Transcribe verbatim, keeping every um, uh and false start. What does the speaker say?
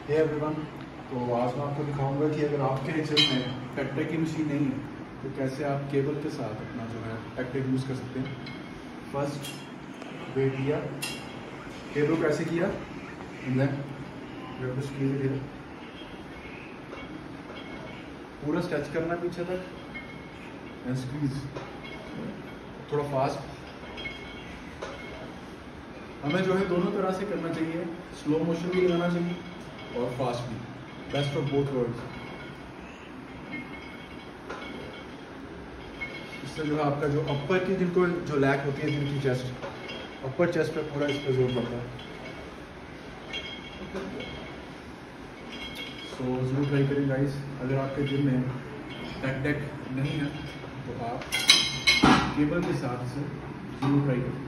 Hey everyone, तो आज मैं आपको दिखाऊंगा कि अगर आपके जिम में टेक की मशीन नहीं है तो कैसे आप केबल के साथ अपना जो है टेक यूज़ कर सकते हैं। फर्स्ट वेट किया, केबल को ऐसे किया, देन पूरा स्ट्रेच करना पीछे तक एंड स्क्वीज, थोड़ा फास्ट। हमें जो है दोनों तरह से करना चाहिए, स्लो मोशन भी लगाना चाहिए और फास्ट भी, बेस्ट ऑफ बोथ वर्ल्ड्स। इससे जो है आपका जो अपर की जिनको जो लैक होती है जिनकी चेस्ट, अपर चेस्ट पे पूरा इस पर जोर पड़ता है। सो so, जरूर ट्राई करें गाइस। अगर आपके जिम में टेक टेक नहीं है तो आप केबल के साथ से जरूर ट्राई करें।